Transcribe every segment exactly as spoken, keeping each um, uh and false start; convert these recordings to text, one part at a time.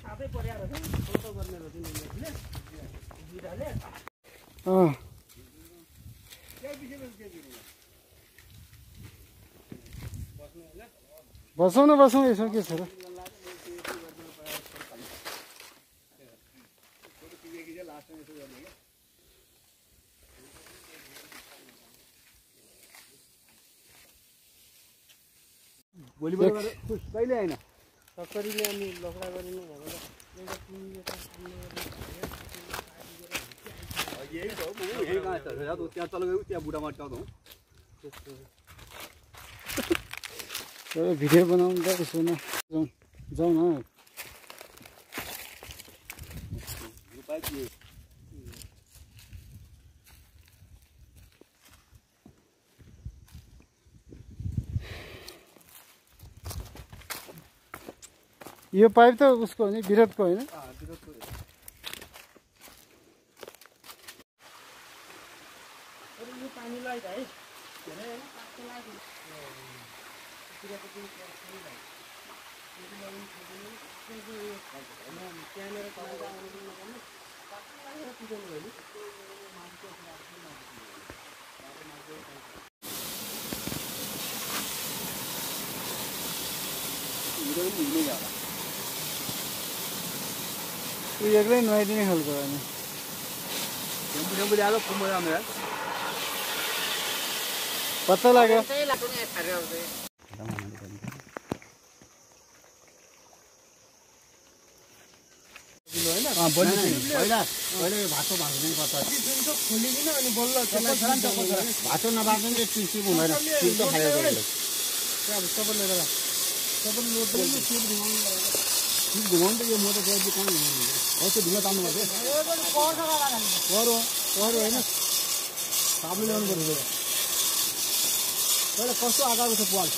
बसौँ न बसौँ यसो के छ र भोलि भोलि कहिले आएन सक्करीले अनि लफडा गरिनु भनेर यही त हो यही कहाँ छ त्यहाँ तल गयो त्यहाँ बुढामा अट्काउँदा हौ भिडियो बनाउनु त यसो न जाउँ जाउँ न यो पाइप त उसको हो नि विरोधको होइन पानीलाई है यो एक्लै नुहाइदिने खालको होइन पत्ता लाग्यो भातो भाँच्नु पर्छ भातो नभाँच्नु चिप हुँदैन चिप त खाएको घुमाउनु त यो मोटर कहाँ घुमाउनु हो त्यो ढुङ्गा तान्नुपर्छ पह्रो पह्रो होइन साबले ल्याउनु पर्छ पहिला कस्तो आकारको छ पाल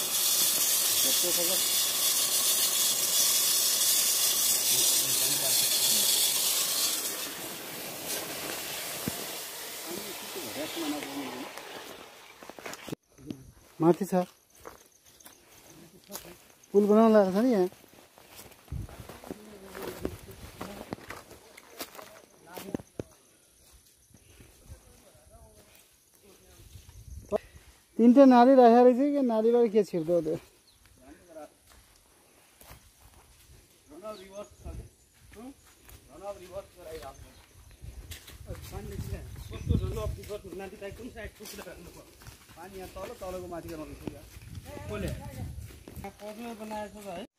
माथि छ पुल बनाउनु लागेको छ नि यहाँ तीनटा नाली राखेको रहेछ कि नालीबाट के छिर्दो त्यो पानी यहाँ तल तलको माथि गर्नु कसले बनाएको छ है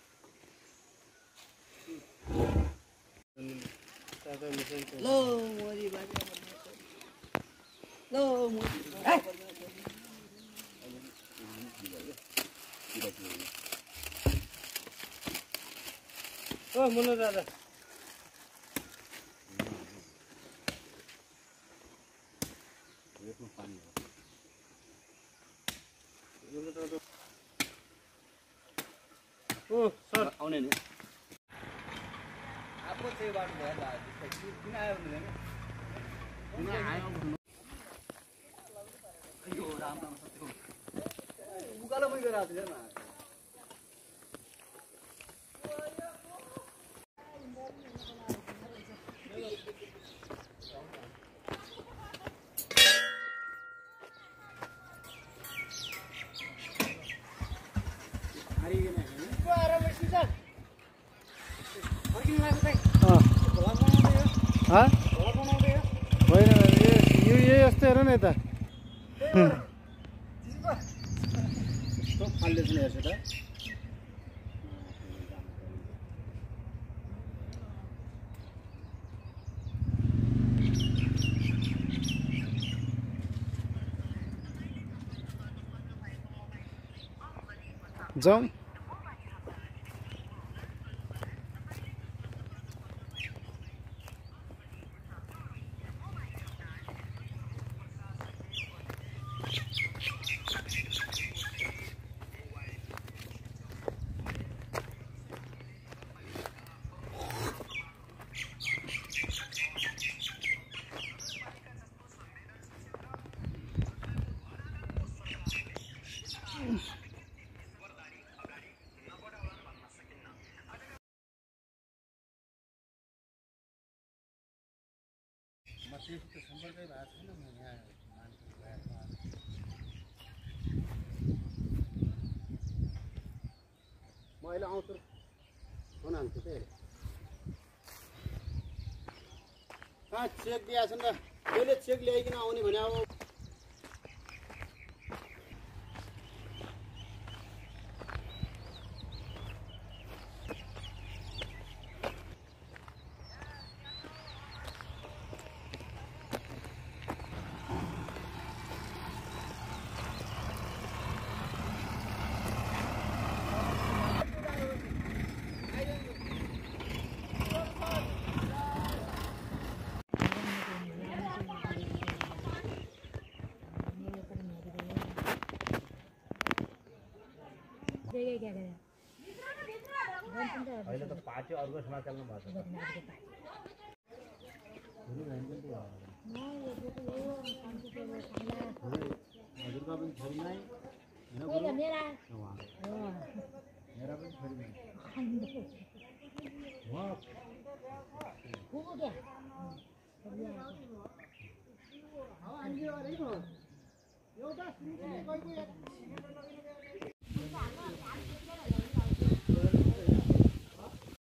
लो मोरी बाजे लो मोरी ओ मुन्ना दादा ओ सर आउने नि आफू चाहिँ बाटो भएर किन आयो भने किन आयो यो राम राम सत्य उकालो पनि गएर आएको थिएन होइन यो यही यस्तो हेर न यता फाल्दैछ नि हेर्छ त जाउँ त्यस्तो सम्पर्कै भएको छैन म यहाँ मान्छे गएर म अहिले आउँछु फोन हाल्छु त्यही कहाँ चेक दिएको छ नि त त्यसले चेक ल्याइकन आउने भने अब अहिले त पार्टी अर्को समाचारमा भएको छ हजुरका पनि छोरी नै मेरा मेरा पनि छोरी नै एउटा